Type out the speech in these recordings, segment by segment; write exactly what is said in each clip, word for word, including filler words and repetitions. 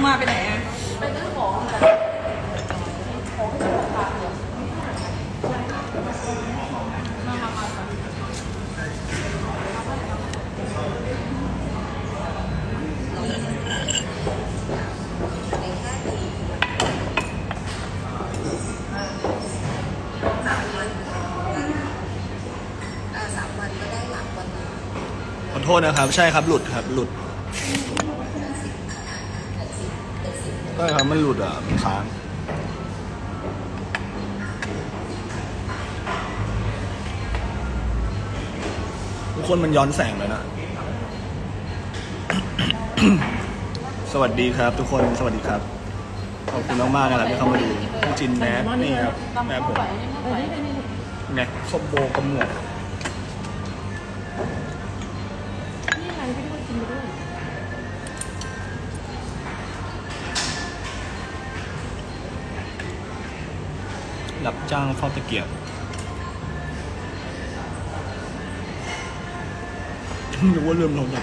มาไปไหนอะไปซื้อของของที่ราคาเยอะมามามาขอโทษนะครับใช่ครับหลุดครับหลุดใช่ครับมันหลุดอ่ะมันค้างทุกคนมันย้อนแสงเลยนะ สวัสดีครับทุกคนสวัสดีครับขอบคุณมากๆนะครับที่เข้ามาดูพี่จินแมสนี่ครับแมสผมแมสคอมโบกระหมวกรับจ้างเฝ้าตะเกียบนึกว่าเริ่มลงแบบ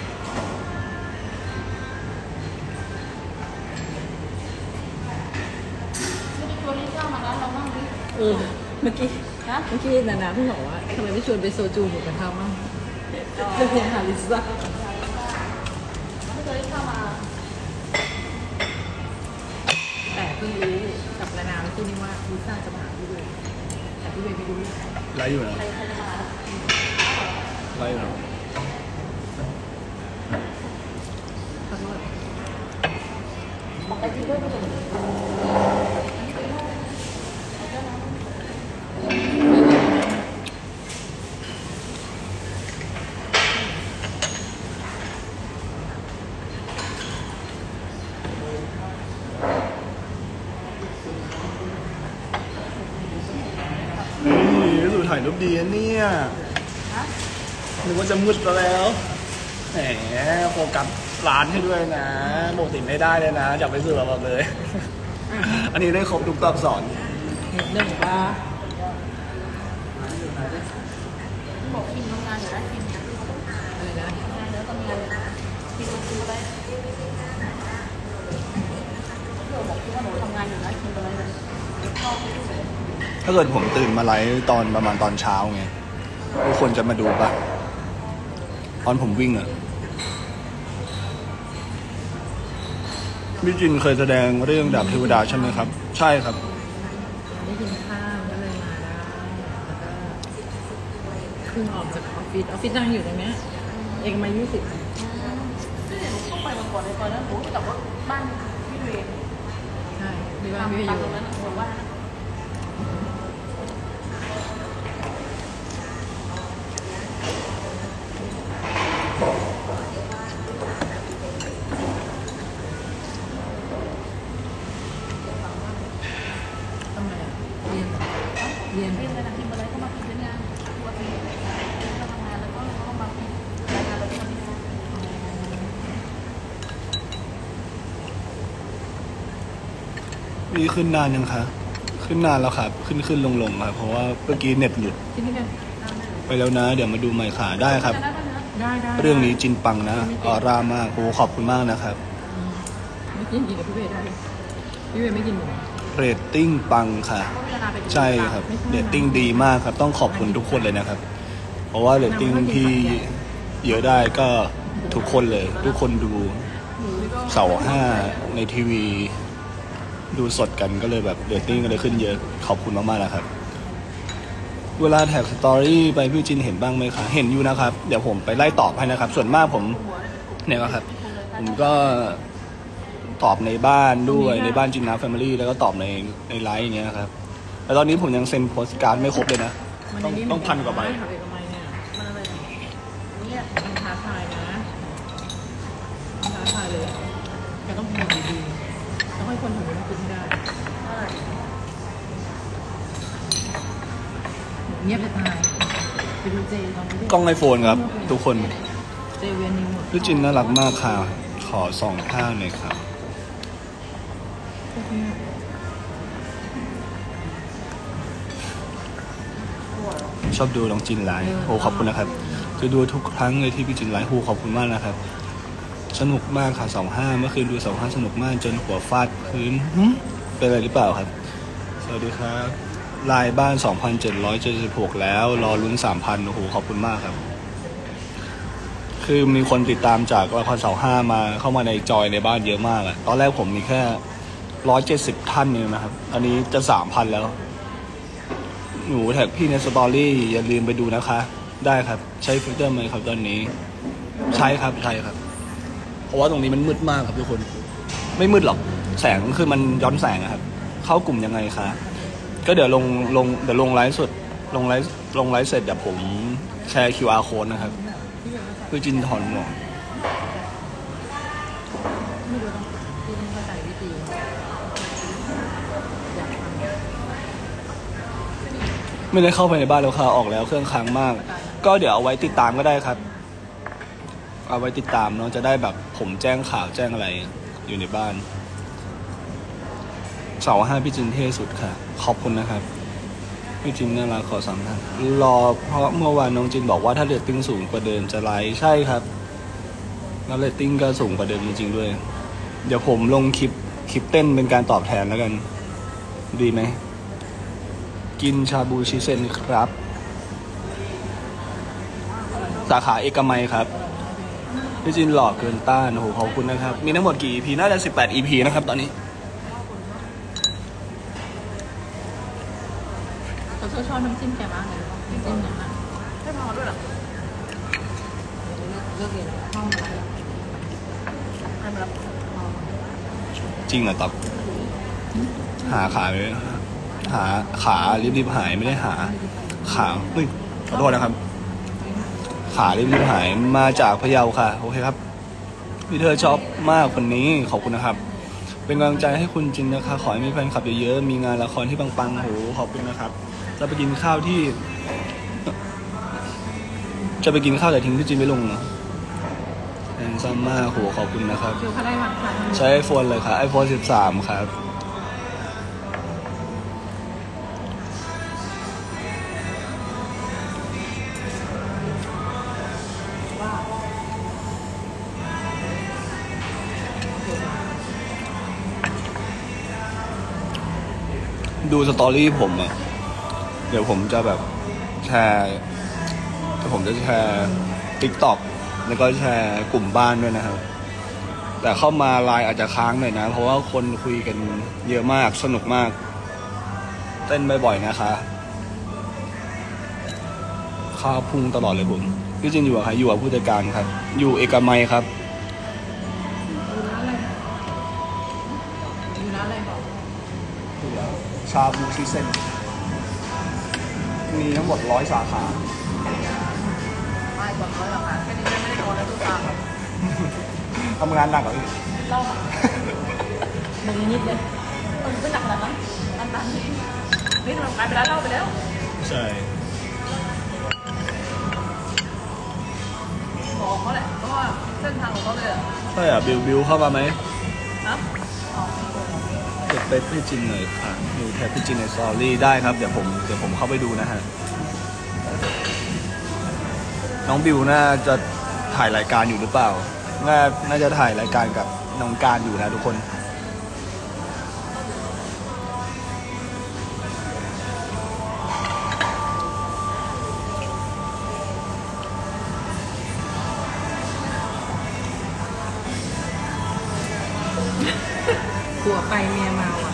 เออเมื่อกี้เมื่อกี้นานาเพิ่งบอกว่าทำไมไม่ชวนไปโซจูหมูกระทะมั่งเพื่อนหาลิซ่าไม่เคยเข้ามาแต่เพิ่งรู้กับนานาเมื่อกี้นี่ว่าลิซ่าจะมาหาพี่เวย์แต่พี่เวย์ไม่รู้ไลฟ์อยู่นะไลฟ์อยู่นะขอโทษบอกไปที่ด้วยไม่ถึงถ่ายรูปดีนะเนี่ยนึกว่าจะมืดแล้วแหมโฟกัสร้านให้ด้วยนะปกติไม่ได้เลยนะจับไปซื้อเราเลย อันนี้ได้ครบทุกตัวอักษรหนึ่งว่าบอกคิมทำงานอยู่นะคิมอะไรนะทำงานแล้วทำงานนะคิมมาซื้ออะไรเดี๋ยวบอกคิมว่าหนูทำงานอยู่นะคิมอะไรนะถ้าเกิดผมตื่นมาไลฟ์ตอนประมาณตอนเช้าไงทุกคนจะมาดูปะตอนผมวิ่งอะพี่จินเคยแสดงเรื่องดาบเทวดาใช่ไหมครับใช่ครับได้กินข้าวก็เลยมาได้แล้วก็เพิ่งออกจากออฟฟิศออฟฟิศนั่งอยู่ตรงนี้เอกมายี่สิบซึ่งหนูเข้าไปมาก่อนในตอนนั้นหนูแต่ว่าบ้านพี่เวย์ใช่มีบ้านพี่เวย์อยู่ตรงนั้นหนูว่าเรียนเรียนอะไรทีมอะไรก็มาทีมงานตัวทีมเราทำงานแล้วก็เราก็มาทีมรายงานเราก็มาทีมนี่ขึ้นนานยังคะขึ้นนานแล้วครับขึ้นขึ้นลงลงครับเพราะว่าเมื่อกี้เน็ตหลุดไปแล้วนะเดี๋ยวมาดูใหม่ค่ะได้ครับเรื่องนี้จินปังนะออร่ามากโอ้ขอบคุณมากนะครับไม่กินกินกับพี่เวย์ได้พี่เวย์ไม่กินหมูเรตติ้งปังค่ะใช่ครับเรตติ้งดีมากครับต้องขอบคุณทุกคนเลยนะครับเพราะว่าเรตติ้งที่เยอะได้ก็ทุกคนเลยทุกคนดูเสาห้าในทีวีดูสดกันก็เลยแบบเรตติ้งก็เลยขึ้นเยอะขอบคุณมากๆนะครับเวลาแท็กสตอรี่ไปพี่จินเห็นบ้างไหมคะเห็นอยู่นะครับเดี๋ยวผมไปไล่ตอบให้นะครับส่วนมากผมเนี่ยครับผมก็ตอบในบ้านด้วยในบ้านจินนาแฟมิลี่แล้วก็ตอบในในไลฟ์อย่างเงี้ยครับแต่ตอนนี้ผมยังเซ็นโพสการ์ดไม่ครบเลยนะต้องต้องพันกว่าใบมันอะไรเนี่ยมันท้าทายนะท้าทายเลยแกต้องทำดีๆต้องให้คนถึงมันขึ้นได้เงียบจะตายไปดูเจตอนนี้กล้องไอโฟนครับทุกคนเจเวียนนิวหมดพี่จินน่ารักมากค่ะขอสองข้างหน่อยครับชอบดูน้องจินไลฟ์โอ้ขอบคุณนะครับจะดูทุกครั้งเลยที่พี่จินไลฟ์โอ้ขอบคุณมากนะครับสนุกมากค่ะสองห้าเมื่อคืนดูสองห้าสนุกมากจนหัวฟาดพื้นหึเป็นอะไรหรือเปล่าครับสวัสดีครับลายบ้าน สองพันเจ็ดร้อยเจ็ดสิบหก แล้วรอลุ้น สามพัน โอ้โหขอบคุณมากครับคือมีคนติดตามจากละครเสาห้ามาเข้ามาในจอยในบ้านเยอะมากอะตอนแรกผมมีแค่หนึ่งร้อยเจ็ดสิบท่านเองนะครับอันนี้จะ สามพัน แล้วหนูแท็กพี่ในสตอรี่อย่าลืมไปดูนะคะได้ครับใช้ฟิลเตอร์ไหมครับตอนนี้ใช้ครับใช่ครับเพราะว่าตรงนี้มันมืดมากครับทุกคนไม่มืดหรอกแสงคือมันย้อนแสงนะครับเข้ากลุ่มยังไงคะก็เดี๋ยวลงลงเดี๋ยวลงไลฟ์สดลงไลฟ์ลงไลฟ์เสร็จเดี๋ยวผมแชร์ คิว อาร์ Code นะครับเพื่อจินถอนหมวกไม่รู้ต้องที่ต้องเข้าใจวิธีอยากทำไม่ได้เข้าไปในบ้านแล้วค่ะออกแล้วเครื่องค้างมาก ก็เดี๋ยวเอาไว้ติดตามก็ได้ครับเอาไว้ติดตามเนาะจะได้แบบผมแจ้งข่าวแจ้งอะไรอยู่ในบ้านเสาห้าพี่จินเท่สุดค่ะขอบคุณนะครับพี่จินน่ารักขอสามท่านรอเพราะเมื่อวานน้องจินบอกว่าถ้าเรตติ้งสูงกว่าเดิมจะไลฟ์ใช่ครับแล้วเรตติ้งก็สูงกว่าเดิมจริงๆด้วยเดี๋ยวผมลงคลิปคลิปเต้นเป็นการตอบแทนแล้วกันดีไหมกินชาบูชิเซนครับสาขาเอกมัยครับพี่จินหล่อเกินต้านโอ้โหขอบคุณนะครับมีทั้งหมดกี่ อี พี น่าจะสิบแปด อี พี นะครับตอนนี้เขาชอบชอบน้ำจิ้มแกมากเลยน้ำจิ้มเนี่ยมากไม่พอด้วยหรอเลิกเรียนห้องมาแล้วให้มารับจริงเหรอต๊อบหาขาเลยหาขารีบๆหายไม่ได้หาขาเฮ้ยขอโทษนะครับขารีบๆหายมาจากพะเยาค่ะโอเคครับพี่เธอชอบมากคนนี้ขอบคุณนะครับเป็นกำลังใจให้คุณจริงนะคะขอให้มีแฟนคลับเยอะๆมีงานละครที่ปังๆโหขอบคุณนะครับจะไปกินข้าวที่จะไปกินข้าวแต่ทิ้งพี่จินไม่ลงนะแอนซัมมากโหขอบคุณนะครับคิวเขาได้มาค่ะใช้ไอโฟนเลยครับไอโฟนสิบสามครับดูสตอรี่ผมอ่ะเดี๋ยวผมจะแบบแชร์เดี๋ยวผมจะแชร์ ติ๊กต็อก แล้วก็แชร์กลุ่มบ้านด้วยนะครับแต่เข้ามาไลน์อาจจะค้างหน่อยนะเพราะว่าคนคุยกันเยอะมากสนุกมากเต้นบ่อยๆนะคะข้าวพุ่งตลอดเลยผมพี่จินอยู่กับใครอยู่กับผู้จัดการครับอยู่เอกมัยครับอยู่ร้านอะไรอยู่ร้านอะไรบอกชาบูชิเซ็นมีทั้งหมดร้อยสาขาไม่กว่าร้อยหรอกค่ะแค่นี้ไม่ได้โดนแล้วทุกตาทำงานหนักเหรอพี่เล่าค่ะมึงนิดเลยเออไม่หนักขนาดนั้นอันนั้นนี่ทำกลายไปแล้วเล่าไปแล้วใช่บอกเขาแหละเพราะว่าเส้นทางของเขาเลยอะใช่อ่ะบิวบิวเข้ามาไหมนะอ๋อเก็บไปพี่จินหน่อยค่ะดูแทบพี่จินในสตอรี่ได้ครับเดี๋ยวผมเดี๋ยวผมเข้าไปดูนะฮะน้องบิวน่าจะถ่ายรายการอยู่หรือเปล่าน่าน่าจะถ่ายรายการกับน้องการอยู่นะทุกคนผัวไปเมียเมาอ่ะ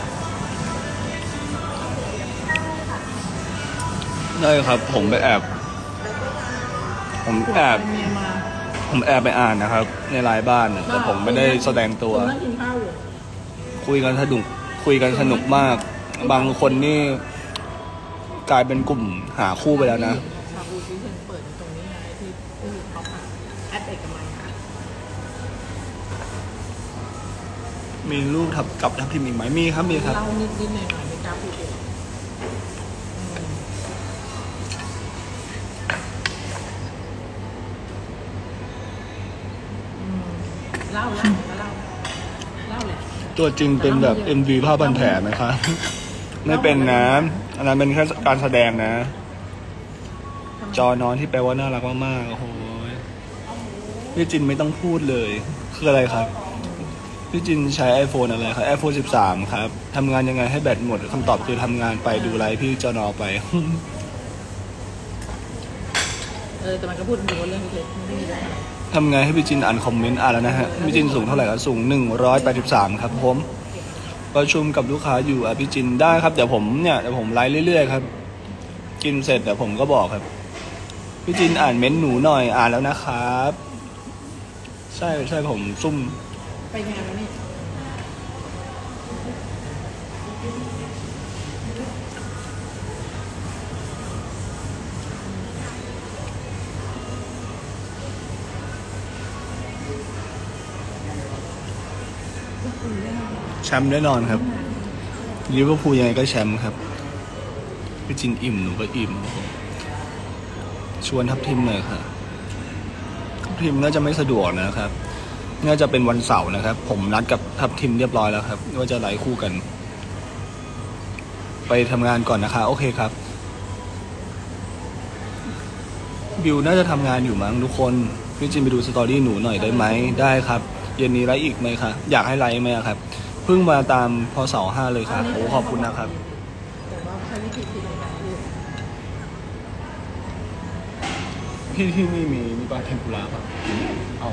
ได้ครับผมไปแอบผมผัวแอไปบเมียมาผมแอบไปอ่านนะครับในไลน์บ้านน่ะแต่ผมไม่ได้แสดงตัวคุณนั่งกินข้าวอยู่คุยกันสนุกคุยกันสนุกมาก บางคนนี่กลายเป็นกลุ่มหาคู่ไปแล้วนะชาบูชิเซนเปิดอยู่ตรงนี้ไงที่ที่เขาขายแอปเอกมัยค่ะมีรูปทับกับทับทิมอีกไหมมีครับมีครับเล่านิดนิดหน่อยหน่อยไม่กล้าพูดเองอืมเล่าเล่าเล่าเล่าแหละตัวจริงเป็นแบบ เอ็ม วี ภาพบันแถนนะคะ ไม่เป็นนะอันนั้นเป็นแค่การแสดงนะ จอนอนที่แปลว่าน่ารักมากๆโอ้โหพี่จินไม่ต้องพูดเลยคืออะไรครับพี่จินใช้ iPhone อะไรครับ iPhone สิบสามครับทำงานยังไงให้แบตหมดคำตอบคือทำงานไปดูไลฟ์พี่จอนอไปเออแต่มันก็พูดถึงว่าเรื่องเล็กๆไม่ได้มีอะไรทำไงให้พี่จินอ่านคอมเมนต์อ่านแล้วนะฮะพี่จินสูงเท่าไหร่ครับสูงหนึ่งร้อยแปดสิบสามครับผมประชุมกับลูกค้าอยู่อ่ะพี่จินได้ครับเดี๋ยวผมเนี่ยเดี๋ยวผมไลฟ์เรื่อยๆครับกินเสร็จเดี๋ยวผมก็บอกครับพี่จินอ่านเม้นต์หนูหน่อยอ่านแล้วนะครับใช่ใช่ผมซุ่มไปงานแล้วนี่แชมป์แน่นอนครับลิเวอร์พูลยังไงก็แชมป์ครับพี่จินอิ่มหนูก็อิ่มชวนทัพทีมหน่อยค่ะทัพทีมน่าจะไม่สะดวกนะครับน่าจะเป็นวันเสาร์นะครับ ผมนัดกับทัพทีมเรียบร้อยแล้วครับว่าจะไลฟ์คู่กัน ไปทำงานก่อนนะคะโอเคครับบิวน่าจะทำงานอยู่มั้งทุกคนพี่จินไปดูสตอรี่หนูหน่อยได้ไหมได้ครับเย็นนี้ไลฟ์อีกไหมคะอยากให้ไลฟ์ไหมครับเพิ่งมาตามพอเสาร์ห้าเลยครับโอ้ขอบคุณนะครับแต่ว่าใช้วิธีผิดในการพูดที่ที่นี่มีมีปลาเทมปุระป่ะเอา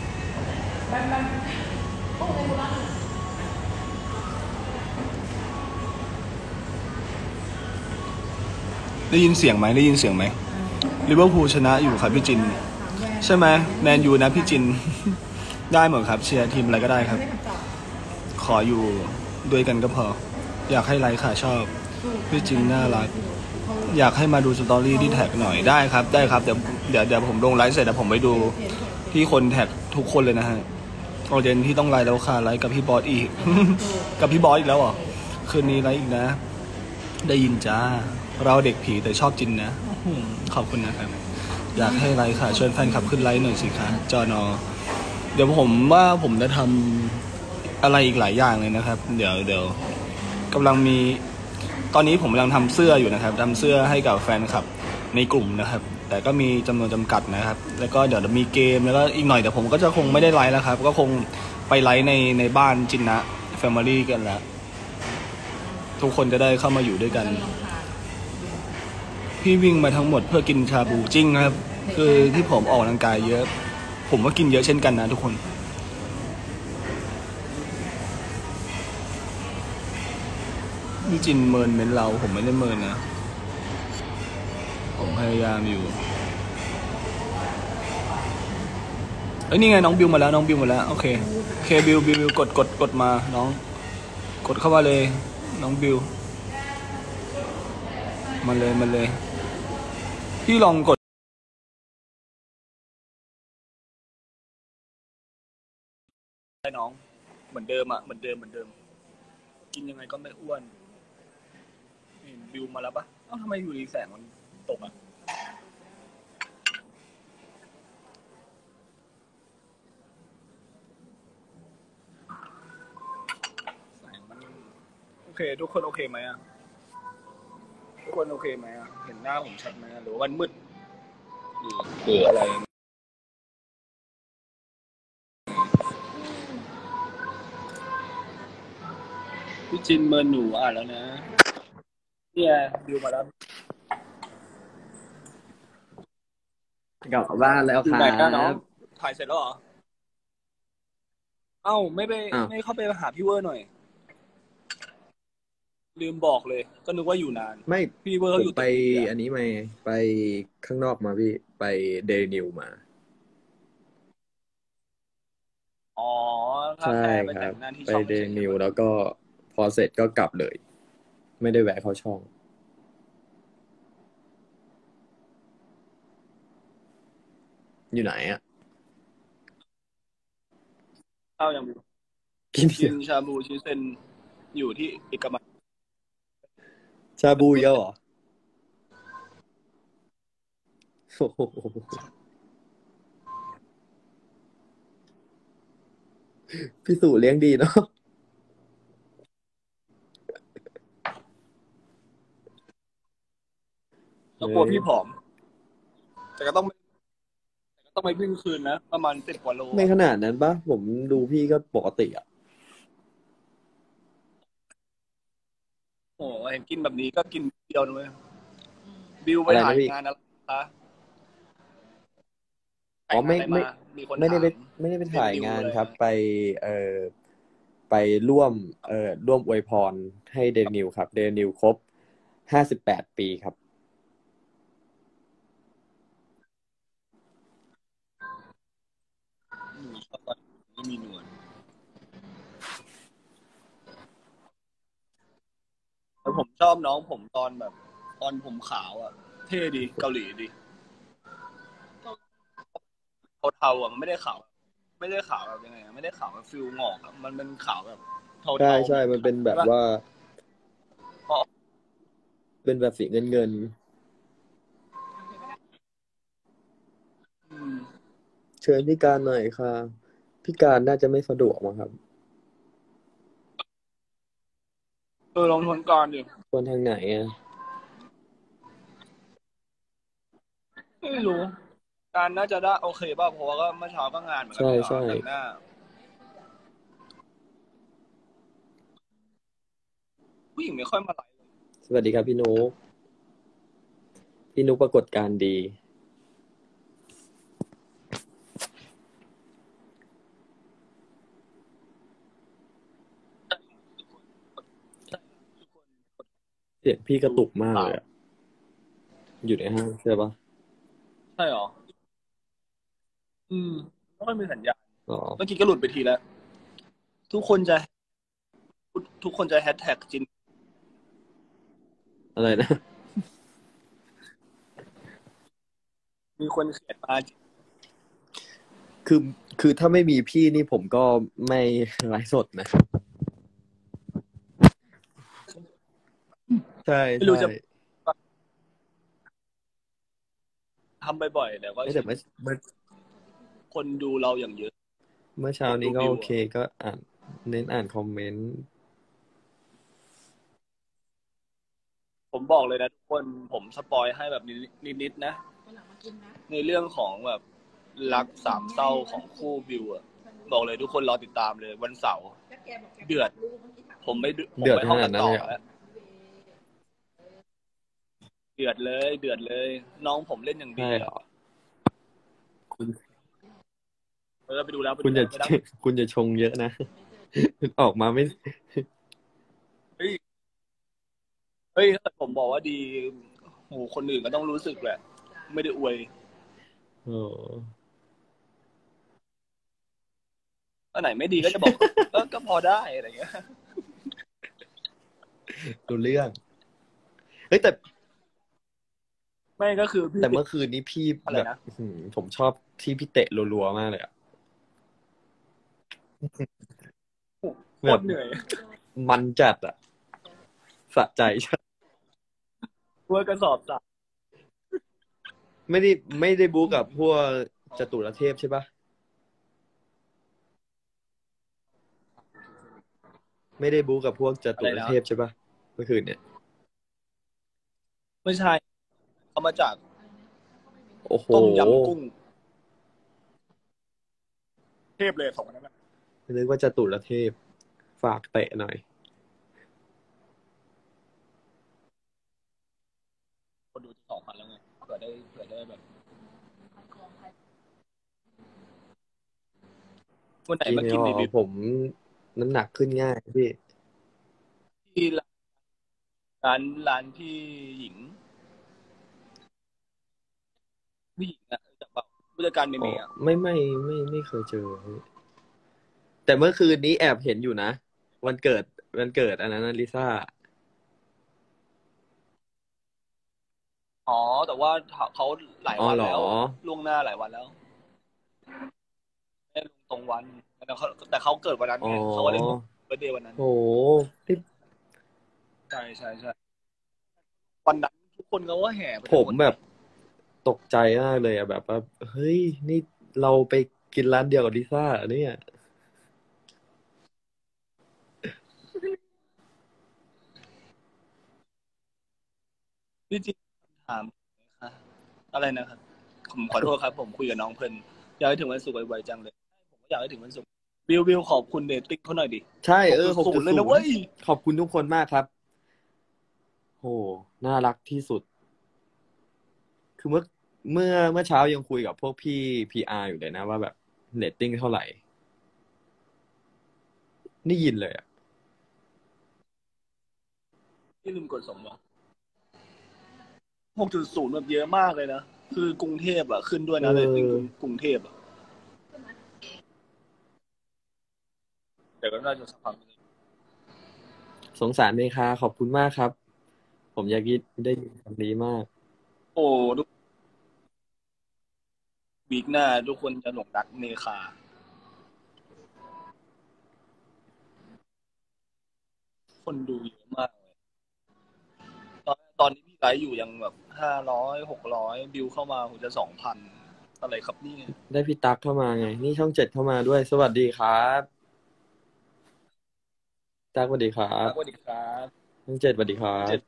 ได้ยินเสียงไหมได้ยินเสียงไหมลิเวอร์พูลชนะอยู่ครับพี่จินใช่ไหมแมนยูนะพี่จิน ได้หมดครับเชียร์ทีมอะไรก็ได้ครับ ขออยู่ด้วยกันก็พอ อยากให้ไลค์ค่ะชอบพี่จินน่ารักอยากให้มาดูสตอรี่ที่แท็กหน่อยได้ครับได้ครับเดี๋ยวเดี๋ยวเดี๋ยวผมลงไลฟ์เสร็จเดี๋ยวผมไปดูที่คนแท็กทุกคนเลยนะฮะโอเดนที่ต้องไลฟ์แล้วค่ะไลฟ์กับพี่บอสอีก กับพี่บอสอีกแล้วเหรอคืนนี้ไลฟ์อีกนะ ได้ยินจ้าเราเด็กผีแต่ชอบจินนะขอบคุณนะครับอยากให้ไลฟ์ค่ะชวนแฟนคลับขึ้นไลฟ์หน่อยสิคะจอนอเดี๋ยวผมว่าผมจะทำอะไรอีกหลายอย่างเลยนะครับ เดี๋ยวเดี๋ยวกำลังมีตอนนี้ผมกำลังทำเสื้ออยู่นะครับทำเสื้อให้กับแฟนคลับในกลุ่มนะครับ แต่ก็มีจำนวนจำกัดนะครับ แล้วก็เดี๋ยวมีเกมแล้วก็อีกหน่อยแต่ผมก็จะคงไม่ได้ไลฟ์แล้วครับก็คงไปไลฟ์ในในบ้านจินนะแฟมิลี่กันแล้วทุกคนจะได้เข้ามาอยู่ด้วยกันพี่วิ่งมาทั้งหมดเพื่อกินชาบูจริงครับคือที่ผมออกกำลังกายเยอะผมก็กินเยอะเช่นกันนะทุกคนพี่จินเมินเม้นเราผมไม่ได้เมินนะผมพยายามอยู่เอ้ยนี่ไงน้องบิวมาแล้วน้องบิวมาแล้วโอเคโอเคบิวบิวบิวกดกดกดมาน้องกดเข้ามาเลยน้องบิวมาเลยมาเลยพี่ลองกดได้น้องเหมือนเดิมอ่ะเหมือนเดิมเหมือนเดิมกินยังไงก็ไม่อ้วนนี่บิวมาแล้วปะเอ้าทำไมอยู่ดีแสงมันตกอ่ะแสงมันโอเคทุกคนโอเคไหมอ่ะทุกคนโอเคไหมอ่ะเห็นหน้าผมชัดไหมหรือว่ามันมืดหรือหรืออะไรพี่จินเมินหนูอ่านแล้วนะเนี่ยบิวมาแล้วกลับบ้านแล้วอยู่ครัไหนกันน้องบถ่ายเสร็จแล้วเหรอเอ้าไม่ไปอ้าวไม่เข้าไปหาพี่เวอร์หน่อย ลืมบอกเลย ก็นึกว่าอยู่นานไม่พี่เวอร์ผเขาอมยู่ไปตึกนี้อันนี้มาไปข้างนอกมาพี่ไปเดนิวมาอ๋อถ้าใช่แค่ไปคแต่รับงหน้าที่ไปช่องเดเฉยๆนิวใช่ปะแล้วก็พอเสร็จก็กลับเลย ไม่ได้แวะเข้าช่อง อยู่ไหนอ่ะข้าวยังมีกินกินชาบูชิเซนอยู่ที่เอกมัยชาบูอีกแล้วเหรอโอ้โหพี่สุเลี้ยงดีเนาะแล้วเอกลัวอพี่ผอม แต่ก็ต้องต้องไปวิ่งคืนนะประมาณสิบกว่าโลไม่ขนาดนั้นปะผมดูพี่ก็ปกติอ่ะโอ้โหเห็นกินแบบนี้ก็กินเดียวนะเว้ยบิวไปอะไรนะถ่ายพี่งานอะไรคะอ๋อไม่ถ่ายงานอะไรไม่มามีคนไม่ได้ถามไปไม่ได้ไปถ่ายงานเดนิวเลยครับ ไปเอ่อไปร่วมเอ่อร่วมอวยพรให้เดนิวครับ เดนิวครบห้าสิบแปดปีครับหนูชอบตอนไม่มีหนวดแล้วผมชอบน้องผมตอนแบบ ตอนผมขาวอ่ะ เท่ดีเกาหลีดีเทาๆอ่ะมันไม่ได้ขาว ไม่ได้ขาวแบบยังไงอะไม่ได้ขาวแบบฟิลหงอกอะมันเป็นขาวแบบเทาๆใช่ใช่มันเป็นแบบว่าอ๋อเป็นแบบสีเงินเงินอืมเชิญพี่การหน่อยค่ะ พี่การน่าจะไม่สะดวกมั้งครับเออลองทวนก่อนดิควรทางไหนอ่ะไม่รู้ การน่าจะได้โอเคป่ะเพราะว่าก็เมื่อเช้าก็งานเหมือนกัใช่ไม่เหรอใช่แต่งหน้า ผู้หญิงไม่ค่อยมาไลฟ์เลยสวัสดีครับพี่นุ๊กพี่นุ๊กปรากฏการณ์ดี เสียงพี่กระตุกมากเลยอะอยู่ในห้างใช่ปะใช่หรอ อืมไม่ค่อยมีสัญญาณอ๋อเมื่อกี้ก็หลุดไปทีแล้ว ทุกคนจะ ทุกคนจะแฮชแท็กจินอะไรนะมีคนเขียนมาคือคือถ้าไม่มีพี่นี่ผมก็ไม่ไลฟ์สดนะ ใช่ไม่รู้ใช่จะทำบ่อยๆแต่ว่าเอ้ยแต่เมื่อเมื่อคนดูเราอย่างเยอะเมื่อเช้านี้ก็ดูวิวโอเคก็อ่านเน้นอ่านคอมเมนต์ผมบอกเลยนะทุกคนผมสปอยให้แบบนิดๆนะวันหลังมากินนะในเรื่องของแบบรักสามเศร้าของคู่บิวอะบอกเลยทุกคนรอติดตามเลยวันเสาร์แล้วแกบอกแกเดือดรู้เมื่อกี้ถามผมไม่ผมเดือดไปห้องขนาตัดดนั้นต่อเลยเหรอแล้วเดือดเลยเดือดเลย น้องผมเล่นอย่างดีใช่เหรอ คุณเออไปดูแล้วไปคุดูณแล้จะวไปแล้วคุณจะชงเยอะนะ ออกมาไม่เฮ้ยเฮ้ยถ้าผมบอกว่าดีโหคนอื่นก็ต้องรู้สึกแหละ ไม่ได้อวยโอ้อันไหนไม่ดีก็จะบอก ก็ก็พอได้อะไรเงี้ยดูเรื่อง เฮ้ยแต่ไม่ก็คือพี่แต่เมื่อคืนนี้พี่อะไรแบบนะอื้อหือผมชอบที่พี่เตะรัวๆมากเลยอะโคแบบตรเหนื่อยมันจัดอะสะใจจัดเพื่อกระสอบสับไม่ได้ไม่ได้บู๊กับพวกจตุรเทพใช่ปะไม่ได้บู๊กับพวกจตุรเทพใช่ปะเมื่อคืนเนี่ยไม่ใช่เขามาจากโอ้โหต้มยำกุ้ง เทพเลยสองคนนั้นนะนึกว่าจตุรเทพฝากเตะหน่อยคนดูสองพันแล้วไงเผื่อได้เผื่อได้แบบวันไหนพี่มาไม่กินอในอกบิวผมน้ำหนักขึ้นง่ายพี่ที่ร้านร้านที่หญิงผู้หญิงอะจากแบบผู้จัดการเมอ๋อเมย์อะไม่ไม่ไม่ไม่เคยเจอพี่แต่เมื่อคืนนี้แอบเห็นอยู่นะ วันเกิดวันเกิดอันนั้นนะลิซ่าอ๋อ แต่ว่าเขาหลายอ๋อวันเหรอแล้วล่วงหน้าหลายวันแล้วไม่ได้ลงตรงวันแต่เขาแต่เขาเกิดวันนั้นอ๋อไงเขาก็เล่นเบอร์เดย์วันนั้นโหนี่ใช่ใช่ใช่วันนั้นทุกคนเขาก็แห่ไปผทั้งมหมดแบบตกใจมากเลยอะแบบว่าเฮ้ยนี่เราไปกินร้านเดียวกับลิซ่าเหรอเนี่ยพี่จริงถามไหมคะอะไรนะครับ ขผมขอโทษครับ ผมคุยกับน้องเพลินอยากให้ถึงวันศุกร์ไวๆจังเลยผมก็อยากให้ถึงวันศุกร์บิวบิวขอบคุณเดทติ๊กเขาหน่อยดิใช่เออหกจุดศูนย์เลยนะเว้ยขอบคุณทุกคนมากครับโหน่ารักที่สุด คือเมื่อเมื่อเมื่อเช้ายังคุยกับพวกพี่ พี อาร์ อยู่เลยนะว่าแบบเรตติ้งเท่าไหร่นี่ยินเลยอ่ะที่ลืมกดส่งมาหกจุดศูนย์แบบเยอะมากเลยนะคือกรุงเทพอ่ะขึ้นด้วยนะเออเรตติ้งกรุงเทพอ่ะแต่ก็น่าจะสักพักสงสารเมคาขอบคุณมากครับ ผมอยากยินได้ยินคำนี้มากโอ้ทุกวีคหน้าทุกคนจะหลงรักเมคาคนดูเยอะมากเลยตอนตอนนี้พี่ไลฟ์อยู่ยังแบบห้าร้อยหกร้อยบิวเข้ามาผมจะสองพันอะไรครับนี่ได้พี่ตั๊กเข้ามาไง นี่ช่องเจ็ดเข้ามาด้วย สวัสดีครับตั๊กสวัสดีครับสวัสดีครับช่องเจ็ดสวัสดีครับเจ็ด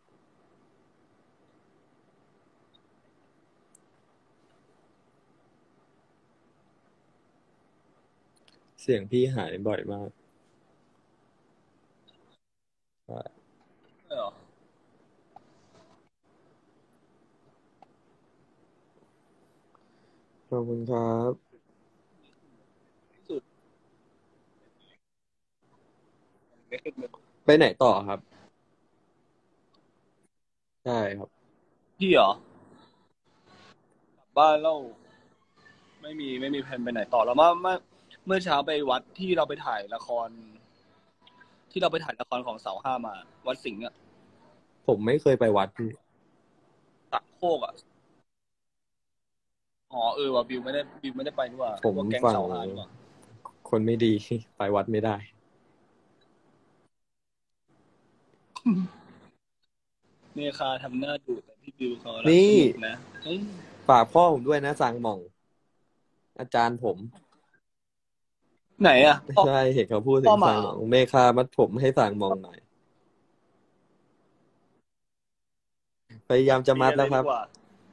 เสียงพี่หายบ่อยมากใช่เหรอขอบคุณครับสุดไม่ขึ้นเลยไปไหนต่อครับ ใช่ครับพี่เหรอกลับบ้านแล้วไม่มีไม่มีแผนไปไหนต่อแล้วเมื่อเมื่อเมื่อเช้าไปวัดที่เราไปถ่ายละคร ที่เราไปถ่ายละครของเสาห้ามา วัดสิงห์อ่ะผมไม่เคยไปวัดพี่สามโคกอ่ะอ๋อเออว่ะบิวไม่ได้บิวไม่ได้ไปนี่หว่าผมพวกแก๊งฝั่งเสาห้านี่หว่าคนไม่ดี ไปวัดไม่ได้เมคาทำหน้าดุแต่พี่บิวเขารักนี่สนุกนะเฮ้ยฝากพ่อผมด้วยนะสางหม่อง อาจารย์ผมไหนอ่ะพ่อใช่เห็นเขาพูดถึพ่อง หมาสางหม่องเมคามัดผมให้สางหม่องหน่อย พยายามจะมัดแล้วครับมีอะไรดีก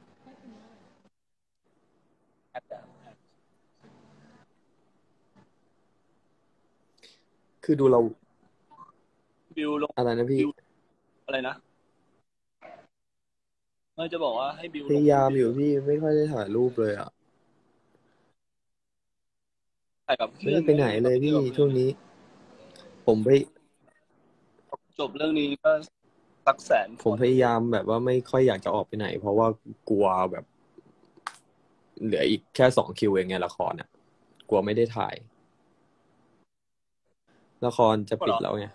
ว่าคือดูเราบิวลงอะไรนะพี่บิวอะไรนะไม่จะบอกว่าให้บิวพลงยายามอยู่พี่ไม่ค่อยได้ถ่ายรูปเลยอ่ะถ่ายกับไม่เพื่อได้นไปไหนเลยพี่ช่วงนี้ ผมไปจบเรื่องนี้ก็สักแสนผมพยายามแบบว่าไม่ค่อยอยากจะออกไปไหน เพราะว่ากลัวแบบ เหลืออีกแค่สองคิวเองไงละครอ่ะ กลัวไม่ได้ถ่าย ละครจะปิดแล้วไง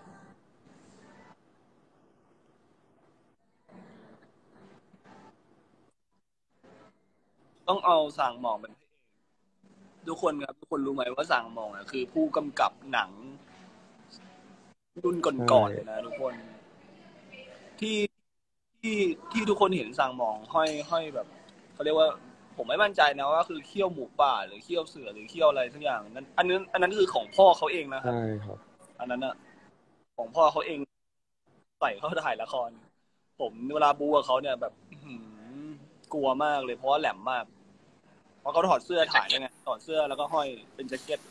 ต้องเอาสางหมองเป็นพระเอกทุกคนครับทุกคนรู้ไหมว่าสางหมองอ่ะคือผู้กำกับหนังรุ่นก่อนๆเลยนะทุกคน ที่ที่ที่ทุกคนเห็นสางหมองห้อยห้อยแบบเขาเรียกว่า ผมไม่มั่นใจนะว่าคือเขี้ยวหมูป่าหรือเขี้ยวเสือหรือเขี้ยวอะไรสักอย่างนั้นอันนั้นอันนั้นคือของพ่อเขาเองนะครับใช่ครับอันนั้นอะของพ่อเขาเองใส่เข้าถ่ายละคร ผมเวลาบูกับเขาเนี่ยแบบอื้อหือกลัวมากเลยเพราะว่าแหลมมาก เพราะเขาถอดเสื้อถ่ายด้วยไงถอดเสื้อแล้วก็ห้อยเป็นแจ็คเก็ต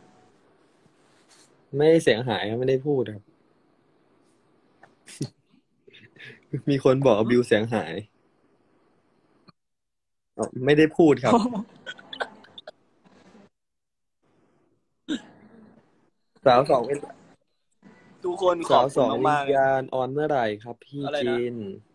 ไม่ได้เสียงหายครับไม่ได้พูดครับ มีคนบอกว่าบิวเสียงหายอ๋อไม่ได้พูดครับ สาวสองวิญทุกคนขสาอบวสคุอณงวิมาญกๆเลยญาณออนเมื่อไหร่ครับ พี่อะไรนะจิน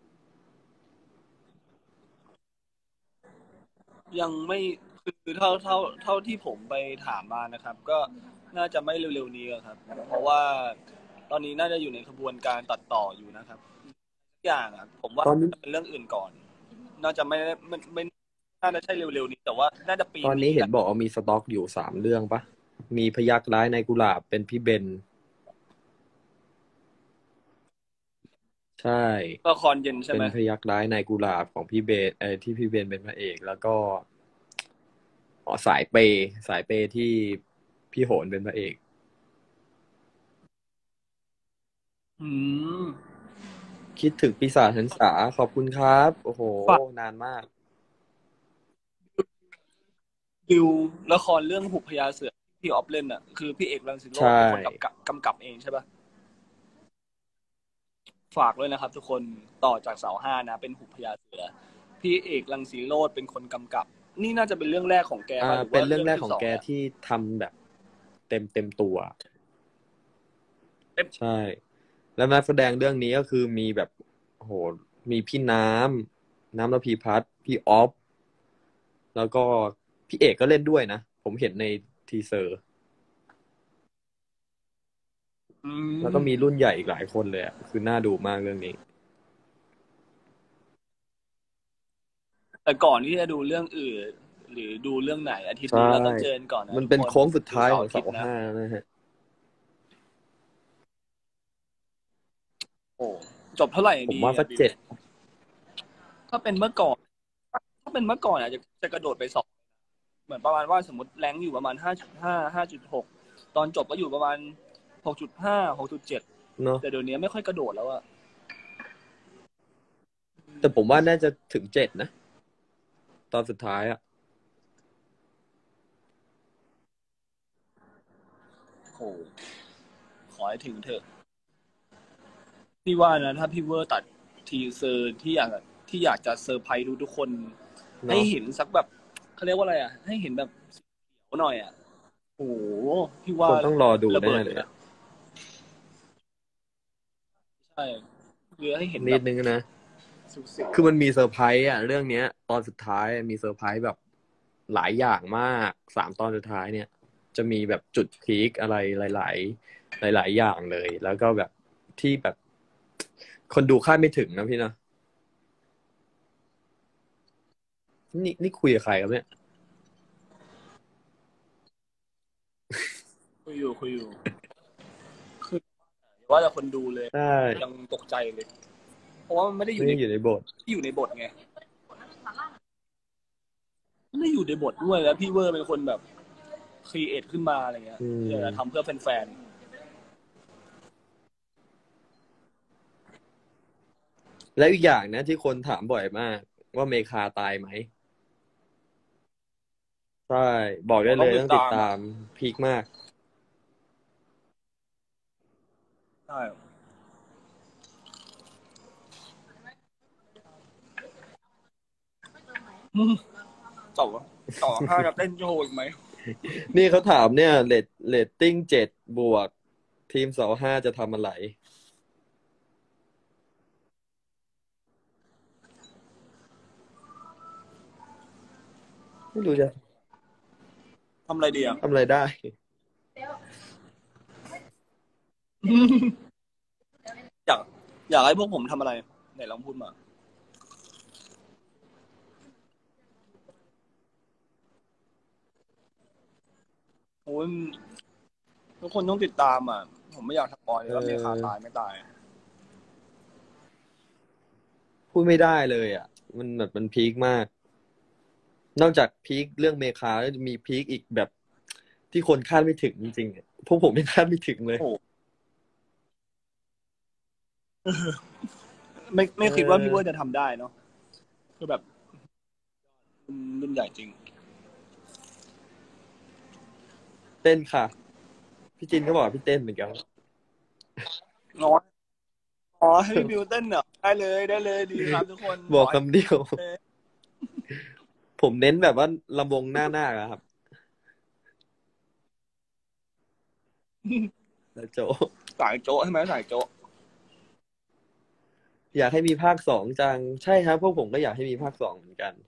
ยังไม่คือเท่าเท่าเท่าที่ผมไปถามมานะครับ ก็น่าจะไม่เร็วๆนี้ครับ เพราะว่าตอนนี้น่าจะอยู่ในกระบวนการตัดต่ออยู่นะครับทุกอย่างอ่ะผมว่าตอนนี้เป็นเรื่องอื่นก่อน น่าจะไม่ได้ไม่ไม่น่าจะใช่เร็วๆนี้ แต่ว่าน่าจะปีตอนนี้เห็นบอกว่ามีสต็อกอยู่สามเรื่องปะมีพยักร้ายในกุหลาบเป็นพี่เบน ใช่ละครเย็นใช่เป็ไหนมพยักร้ายในกุหลาบของพี่เบนเออที่พี่เบนเป็นพระเอก แล้วก็อ๋อสายเปย์สายเปย์ที่พี่โหนเป็นพระเอกอืมคิดถึงปีศาจหันษาขอบคุณครับ โอ้โหฝากนานมากดิวละครเรื่องหุบพญาเสือที่พี่ออฟเล่นอ่ะคือพี่เอกรังสิโรจน์ใช่เป็นคนกำกับกำกับเองใช่ปะฝากเลยนะครับทุกคนต่อจากเสาห้านะเป็นหุบพญาเสือพี่เอกรังสิโรจน์เป็นคนกำกับนี่น่าจะเป็นเรื่องแรกของแกอ่าป่ะหรือเป็นว่าเรื่องเรื่องแรกที่ของสองแกเนี่ยที่ทำแบบเต็มเต็มตัวเต็มใช่ แล้วนักแสดงเรื่องนี้ก็คือมีแบบโหมีพี่น้ำน้ำระพีพัฒน์พี่ออฟแล้วก็พี่เอกก็เล่นด้วยนะ ผมเห็นในทีเซอร์อืแล้วก็มมีรุ่นใหญ่อีกหลายคนเลยอะคือน่าดูมากเรื่องนี้แต่ก่อนที่จะดูเรื่องอื่น หรือดูเรื่องไหนอาทิตย์ใช่นี้เราต้องเจอก่อนนะมันทุกเป็นคนโค้งสุดดูท้ายเสาขร์องอาทิเสาตย์นะห้านะฮะโอ้จบเท่าไหร่ผมดีว่าสัอ่ะกบิวเจ็ดถ้าเป็นเมื่อก่อน ถ้าเป็นเมื่อก่อนอาจจะจะกระโดดไปสองเหมือนประมาณว่าสมมติแรงค์อยู่ประมาณ ห้าจุดห้า ห้าจุดหก ตอนจบก็อยู่ประมาณ หกจุดห้า หกจุดเจ็ดเนาะแต่เดี๋ยวนี้ไม่ค่อยกระโดดแล้วอะแต่ผมว่าน่าจะถึงเจ็ดนะ ตอนสุดท้ายอะโอ้ขอให้ถึงเถอะพี่ว่านะถ้าพี่เวอร์ตัดทีเซอร์ที่อยากที่อยากจะเซอร์ไพรส์ทุกคนเนาะให้เห็นสักแบบเขาเรียกว่าอะไรอ่ะ ให้เห็นแบบเขียวหน่อยอ่ะโอ้โหพี่ว่าคนต้องรอดูระแน่เบิดเลเลย ยอะอะใช่คือให้เห็นนิแบดบนึงนะสุดคือมันมีเซอร์ไพรส์อะเรื่องเนี้ย ตอนสุดท้ายมีเซอร์ไพรส์แบบหลายอย่างมากสามตอนสุดท้ายเนี่ย จะมีแบบจุดพีคอะไรหลาย ๆ หลาย ๆ อย่างเลย แล้วก็แบบที่แบบ คนดูคาดไม่ถึงนะพี่นะนี่นี่คุยกับใครครับเนี่ยคุยอยู่คุยอยู่คือว่าแต่คนดูเลยใช่ยังตกใจเลย เพราะว่ามันไม่ได้อยู่ไม่ในได้อยู่ในบทที่อยู่ในบทไงไม่ได้อยู่ในบทด้วยแล้วพี่เวอร์เป็นคนแบบครีเอทขึ้นมาอะไรเงี้ยอืมอยากจะทำเพื่อแฟนแล้วอีกอย่างนะที่คนถามบ่อยมาก ว่าเมคาตายไหม ใช่ บอกได้เลยต้องติดตามพีคมากๆใช่อืมต่อต่อห้าจะเต้นโชว์อีกไหมนี่เขาถามเนี่ยเรตเรตติ้งเจ็ดบวก ทีมเสาห้าจะทำอะไร ไม่รู้จะทำอะไรดีอ่ะทำอะไรได้อยากอยากให้พวกผมทำอะไรไหนลองพูดมาโอ้ยทุกคนต้องติดตามอ่ะ ผมไม่อยากสปอยเลยว่าเออเมคาตายไม่ตายพูดไม่ได้เลยอ่ะ มันแบบมันพีคมาก นอกจากพีคเรื่องเมคาแล้วจะมีพีคอีกแบบที่คนคาดไม่ถึงจริงๆอะพวกผมยังคาดไม่ถึงเลยโอ้ ไม่ไม่คิดว่าพี่เวอร์จะทำได้เนาะคือแบบรุ่นใหญ่จริงเต้นค่ะ พี่จินก็บอกพี่เต้นเหมือนกันน้อยอ๋อให้พี่บิวเต้นเหรอได้เลยได้เลยดีครับทุกคนบอกคำเดียวเลยผมเน้นแบบว่าลำวงหน้าหน้าอะครับแล้วโจสายโจ๊ะใช่ไหมสายโจ๊ะอยากให้มีภาคสองจัง ใช่ครับพวกผมก็อยากให้มีภาคสองเหมือนกัน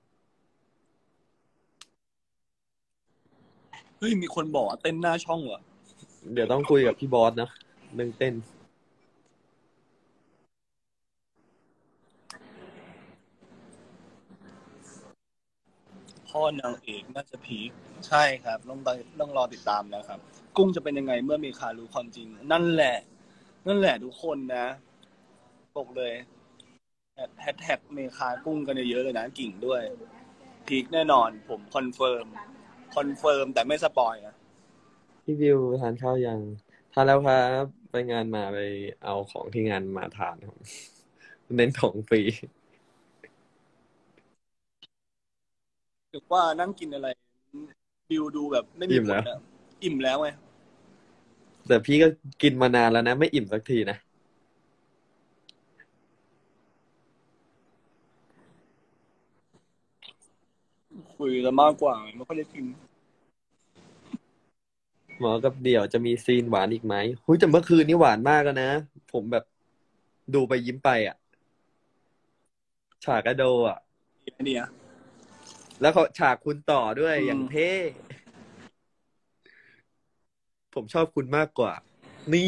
เฮ้ยมีคนบอกว่าเต้นหน้าช่องเหรอเดี๋ยวต้องคุยกับพี่บอสนะเรื่องเต้นพ่อนางเอกน่าจะพีคใช่ครับต้องไปต้องรอติดตามนะครับ กุ้งจะเป็นยังไงเมื่อมีคารู้ความจริง นั่นแหละ นั่นแหละทุกคนนะบอกเลยแฮชแท็กเมคากุ้งกันเยอะๆเลยนะกิ่งด้วย พีคแน่นอนผมคอนเฟิร์มคอนเฟิร์มแต่ไม่สปอยนะพี่วิวทานข้าวยังทานแล้วครับ ไปงานมาไปเอาของที่งานมาทานครับ เน้นของฟรีหรือว่านั่งกินอะไรดิวดูแบบไม่มีอิ่มผแล้ลวอะอิ่มแล้วไงแต่พี่ก็กินมานานแล้วนะ ไม่อิ่มสักทีนะคุยกันมากกว่าไม่ค่อยได้กินหมอกับเดี่ยวจะมีซีนหวานอีกไหมหุ้ยแต่เมื่อคืนนี้หวานมากแล้วนะ ผมแบบดูไปยิ้มไปอ่ะ ฉากกระโดอ่ะเนี่ยแล้วเขาฉากคุณต่อด้วยอืมอย่างเท่ ผมชอบคุณมากกว่า นี่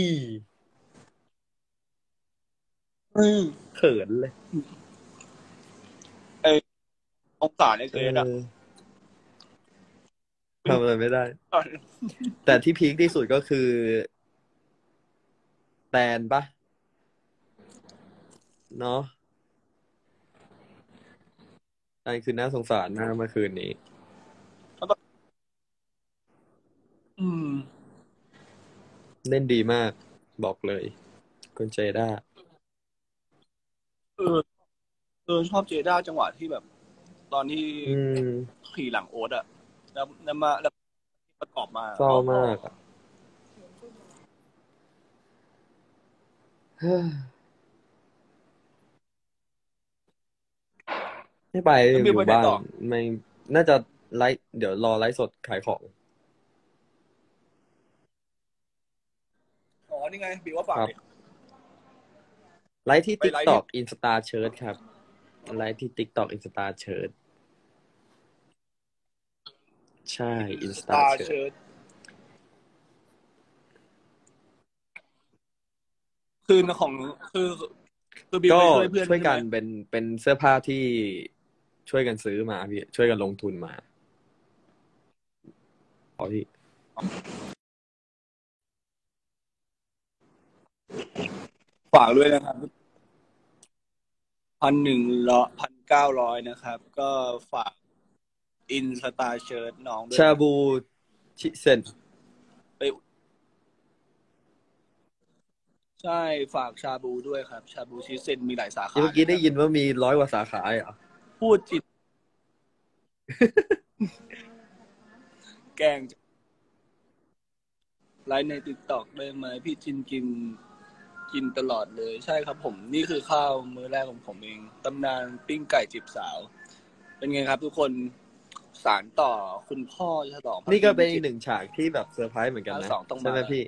อืมเขินเลยองศาในเกเอรดอะอทำอะไรไม่ได้ แต่ที่พีคที่สุดก็คือ แตนปะเนาะแตนคือน่าสงสารมากเมื่อคืนนี้อืมเล่นดีมาก บอกเลย คุณเจด้าเออ เออชอบเจด้าจังหวะที่แบบ ตอนที่อืมขี่หลังโอ๊ตอะแล้วแล้วมาแล้วประกอบมาเศร้ามากอะ เฮ้ยไม่ไปแล้วอบิวไปยู่ไหนบ้านต่อไม่ น่าจะไลฟ์เดี๋ยวรอไลฟ์สดขายของอ๋อ นี่ไง บิวว่าฝากครับดิไลฟ์ที่ไปไลฟ์ที่ TikTok Insta Search ครับ ไลฟ์ที่ TikTok Insta Search ใช่ Insta ตา Search เชิดคือของคือ คือบิวก็ไปช่วยเพื่อนช่วยใช่กัไหนมเป็นเป็นเสื้อผ้าที่ช่วยกันซื้อมาพี่ช่วยกันลงทุนมาพอพี่ฝากด้วยนะครับพันหนึ่งร้อยพันเก้าร้อยนะครับ ก็ฝากอินสตาเชิร์ตน้องด้วยชานะบูชิเซนไป ใช่ฝากชาบูด้วยครับ ชาบูชิเซนมีหลายสาขาเมื่อกี้ได้นะครับยินว่ามีร้อยกว่าสาขาเหรอพูดจิต แกล้งไลฟ์ในติ๊กต็อกได้ไหมพี่จินกินกินตลอดเลย ใช่ครับผม นี่คือข้าวมื้อแรกของผมเองตำนานปิ้งไก่จีบสาว เป็นไงครับทุกคนสารต่อคุณพ่อฉลองพระนี่ก็เป็นปีอีกหนึ่งฉากที่แบบเซอร์ไพรส์เหมือนกันภาคนะสองต้องใช่ไหมมาพี่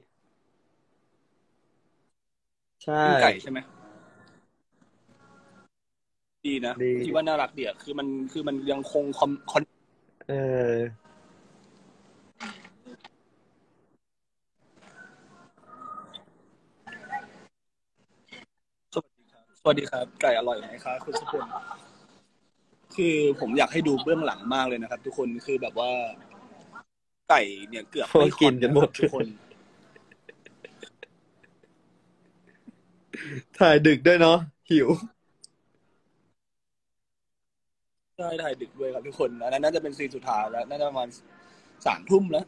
ใช่ปิ้งไก่ใช่ไหมดีนะดีที่ว่าน่ารักเดียคือมันคือมันยังคงคอนคอนเออสวัสดีครับสวัสดีครับ ไก่อร่อยไหมครับคุณสุพลคือผมอยากให้ดูเบื้องหลังมากเลยนะครับ ทุกคนคือแบบว่า ไก่เนี่ยเกือบพวกไม่คกิอนนกันหมดทุกคนถ่ายดึกด้วยเนาะหิวใช่ถ่ายดึกด้วยครับทุกคนอันนั้นน่าจะเป็นซีนสุดท้ายแล้วน่าจะประมาณสามทุ่มแล้ว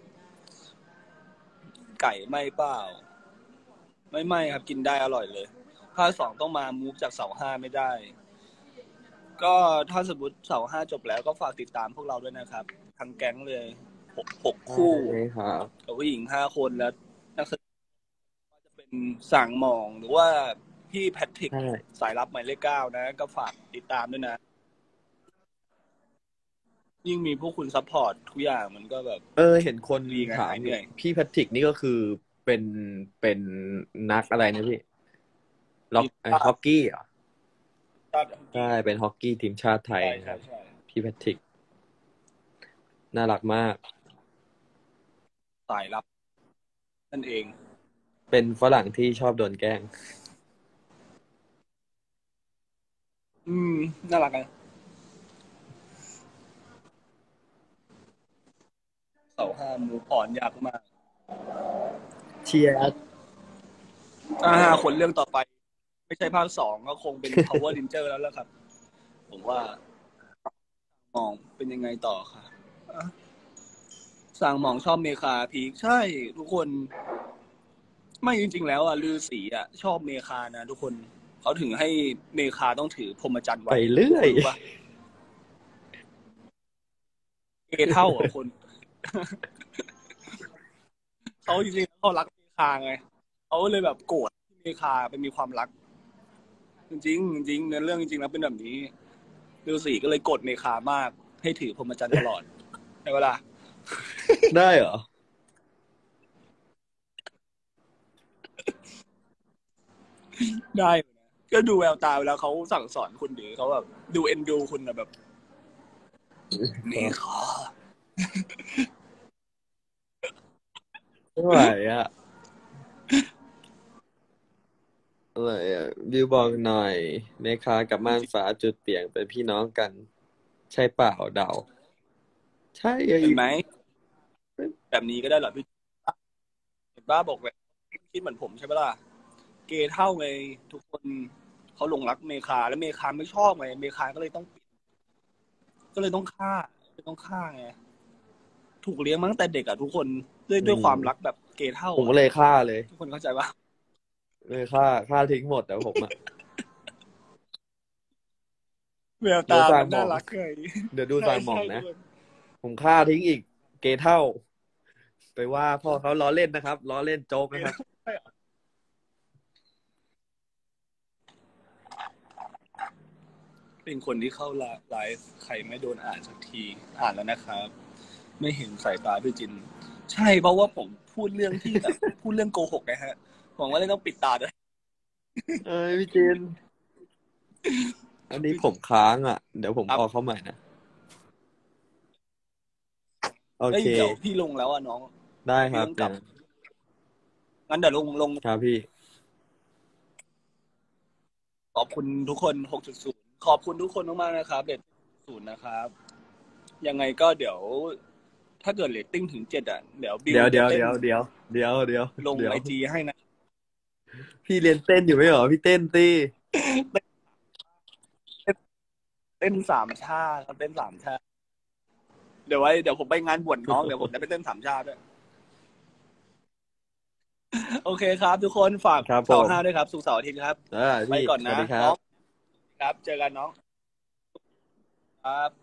ไก่ไม่เปล่า ไม่ไม่ครับกินได้อร่อยเลยภาคสองต้องมามูฟจากเสาห้าไม่ได้ ก็ถ้าสมมติเสาห้าจบแล้วก็ฝากติดตามพวกเราด้วยนะครับทั้งแก๊งเลยหกหกคู่ใช่ครับกับผู้หญิงห้าคนแล้วนักแสดงก็จะเป็นสั่งหมองหรือว่าพี่แพทริกใช่สายลับหมายเลขเก้านะ ก็ฝากติดตามด้วยนะ ยิ่งมีพวกคุณซัพพอร์ตทุกอย่างมันก็แบบเออ เห็นคนดีไงถามหายเหนื่อยพี่แพทริกนี่ก็คือเป็นเป็นนักอะไรนะพี่ล็อกเอ่อฮอกกี้เหรอ ใช่ เป็นฮอกกี้ทีมชาติไทยใช่นะคใช่รับใช่พี่แพทริก น่ารักมากสายลับนั่นเองเป็นฝรั่งที่ชอบโดนแกล้งอืมน่ารักนะเสาห้ามูอ่อนยากมากเชียร์อ่าคนเรื่องต่อไป ไม่ใช่ภาคสองก็คงเป็น Power Ranger แล้วล่ะครับ ผมว่า มองเป็นยังไงต่อค่ะอ่ะสั่งหมองชอบเมคาพีคใช่ ทุกคน ไม่จริงๆแล้วอ่ะลือสีอ่ะ ชอบเมคานะทุกคนเขาถึงให้เมคาต้องถือพรหมจรรย์ไว้ไปเรื่อยทุกคนรู้ปะเอเท่าอ่ะคนเขาจริงๆเขารักเมคาไงเขาเลยแบบโกรธที่เมคาเป็นมีความรัก จริงๆจริงๆในเรื่องจริงๆแล้วเป็นแบบนี้ฤาษีก็เลยโกรธเมคามาก ให้ถือพรหมจรรย์ตลอดใช่เวลาได้เหรอได้เลยนะก็ดูแววตาเวลาเขาสั่งสอนคุณดีเขาแบบดูเอ็นดูคุณนะแบบเมคาไม่ไหวอ่ะอะไรอ่ะบิวบอกหน่อยเมคากับม่านฟ้าจุดเปลี่ยนเป็นพี่น้องกัน ใช่เปล่าเดา ใช่ไอ้เห็นไหมแบบนี้ก็ได้เหรอพี่เห็นบ้าบอกแบบคิดเหมือนผมใช่ไหมล่ะเกย์เท่าไงทุกคนเขาหลงรักเมคาแล้วเมคาไม่ชอบไงเมคาก็เลยต้องปิดก็เลยต้องฆ่าเลยต้องฆ่าไงถูกเลี้ยงมาตั้งแต่เด็กอะทุกคนด้วยด้วยความรักแบบเกย์เท่าผมก็เลยฆ่าเลยทุกคนเข้าใจปะเลยฆ่าฆ่าทิ้งหมดแต่ผมอ่ะแววตามันน่ารักเลยเดี๋ยวดูตามหมองนะใช่ผมฆ่าทิ้งอีก เกเท่า ไปว่าพ่อเขาล้อเล่นนะครับล้อเล่นโจ๊กนะครับเป็นคนที่เข้าไลฟ์ใครไม่โดนอ่านสักทีอ่านแล้วนะครับ ไม่เห็นสายตาพี่จิน ใช่เพราะว่าผมพูดเรื่องที่แบบ พูดเรื่องโกหกนะฮะผมว่าเลยต้องปิดตาด้วยเอ้ยพี่จิน อันนี้ผมค้างอ่ะ เดี๋ยวผมครับออกเข้าใหม่นะ โอเอ้ยเคเดี๋ยวพี่ลงแล้วอ่ะน้องได้ครับพี่ต้องกลับ งั้นเดี๋ยวลงลงครับพี่ขอบคุณทุกคน หกจุดศูนย์ ขอบคุณทุกคนมากๆนะครับเด็ดศูนย์นะครับ ยังไงก็เดี๋ยว ถ้าเกิดเรตติ้งถึงเจ็ดอ่ะ เดี๋ยวบิวเดี๋ยวเดี๋ยวจะต้นเดี๋ยวเดี๋ยวเดี๋ยวเดี๋ยวลงเดี๋ยวไอจีให้นะพี่เรียนเต้นอยู่ไหมเหรอพี่เต้นสิเต้นสามชาครับเต้นสามชา เดี๋ยวไว้เดี๋ยวผมไปงานบวชน้อง เดี๋ยวผมจะไปเต้นสามชาด้วย โอเคครับทุกคนฝากครับผเสาร์มห้าด้วยครับศุกร์เสาร์อาทิตย์ครับอ่าไปพี่ก่อนสนะวัสดีครัน้อบ งครับ เจอกันน้อง ครับ